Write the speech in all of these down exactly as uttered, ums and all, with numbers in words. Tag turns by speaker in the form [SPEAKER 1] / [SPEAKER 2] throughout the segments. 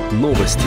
[SPEAKER 1] Новости.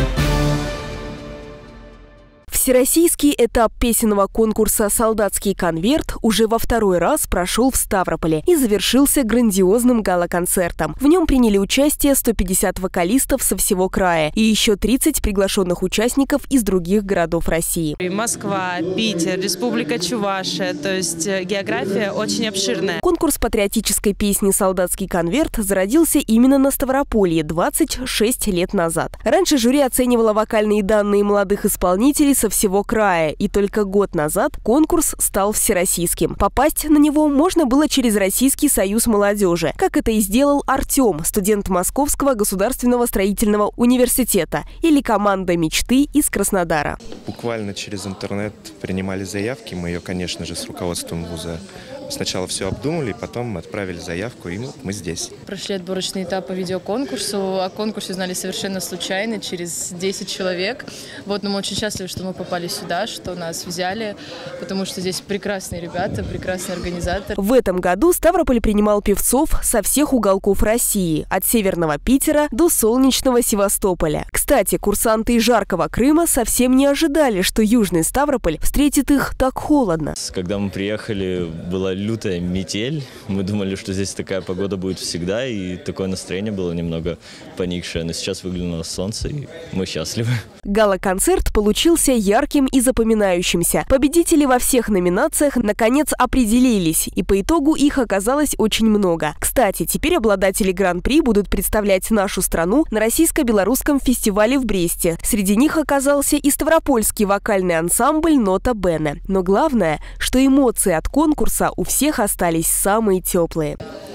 [SPEAKER 2] Всероссийский этап песенного конкурса «Солдатский конверт» уже во второй раз прошел в Ставрополе и завершился грандиозным гала-концертом. В нем приняли участие сто пятьдесят вокалистов со всего края и еще тридцать приглашенных участников из других городов России.
[SPEAKER 3] Москва, Питер, Республика Чувашия, то есть география очень обширная.
[SPEAKER 2] Конкурс патриотической песни «Солдатский конверт» зародился именно на Ставрополье двадцать шесть лет назад. Раньше жюри оценивало вокальные данные молодых исполнителей со всего края, и только год назад конкурс стал всероссийским. Попасть на него можно было через Российский союз молодежи, как это и сделал Артем, студент Московского государственного строительного университета, или команда мечты из Краснодара.
[SPEAKER 4] Буквально через интернет принимали заявки, мы ее, конечно же, с руководством вуза сначала все обдумали, потом отправили заявку, и вот мы здесь.
[SPEAKER 5] Прошли отборочный этап по видеоконкурсу. О конкурсе узнали совершенно случайно, через десять человек. Вот, но мы очень счастливы, что мы попали сюда, что нас взяли, потому что здесь прекрасные ребята, прекрасный организатор.
[SPEAKER 2] В этом году Ставрополь принимал певцов со всех уголков России, от северного Питера до солнечного Севастополя. Кстати, курсанты из жаркого Крыма совсем не ожидали, что Южный Ставрополь встретит их так холодно.
[SPEAKER 6] Когда мы приехали, была лютая метель. Мы думали, что здесь такая погода будет всегда, и такое настроение было немного поникшее. Но сейчас выглянуло солнце, и мы счастливы.
[SPEAKER 2] Гала-концерт получился ярким и запоминающимся. Победители во всех номинациях наконец определились, и по итогу их оказалось очень много. Кстати, теперь обладатели гран-при будут представлять нашу страну на российско-белорусском фестивале в Бресте. Среди них оказался и ставропольский вокальный ансамбль «Нота Бене». Но главное, что эмоции от конкурса у всех остались самые теплые.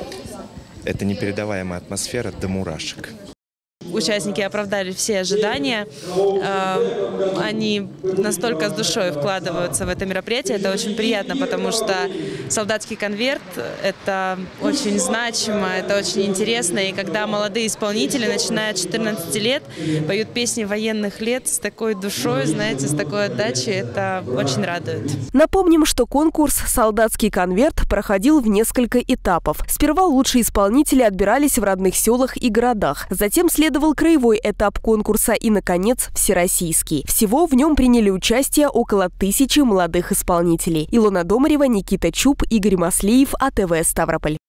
[SPEAKER 4] Это непередаваемая атмосфера до мурашек.
[SPEAKER 3] Участники оправдали все ожидания. Они настолько с душой вкладываются в это мероприятие. Это очень приятно, потому что «Солдатский конверт» — это очень значимо, это очень интересно. И когда молодые исполнители, начиная от четырнадцати лет, поют песни военных лет с такой душой, знаете, с такой отдачей, это очень радует.
[SPEAKER 2] Напомним, что конкурс «Солдатский конверт» проходил в несколько этапов. Сперва лучшие исполнители отбирались в родных селах и городах. Затем следовал краевой этап конкурса и, наконец, всероссийский. Всего в нем приняли участие около тысячи молодых исполнителей. Илона Домарева, Никита Чуб, Игорь Маслеев, АТВ Ставрополь.